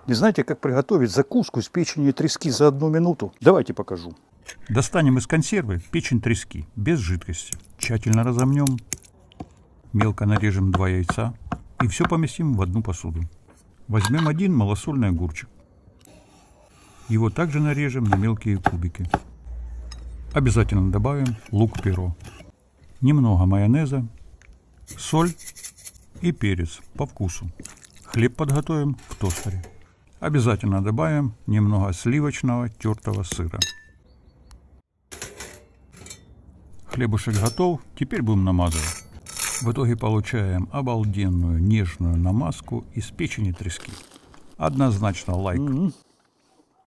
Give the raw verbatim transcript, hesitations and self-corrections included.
Не знаете, как приготовить закуску из печени трески за одну минуту? Давайте покажу. Достанем из консервы печень трески без жидкости. Тщательно разомнем, мелко нарежем два яйца и все поместим в одну посуду. Возьмем один малосольный огурчик. Его также нарежем на мелкие кубики. Обязательно добавим лук-перо, немного майонеза, соль и перец по вкусу. Хлеб подготовим в тостере. Обязательно добавим немного сливочного тертого сыра. Хлебушек готов, теперь будем намазывать. В итоге получаем обалденную нежную намазку из печени трески. Однозначно лайк. Mm-hmm.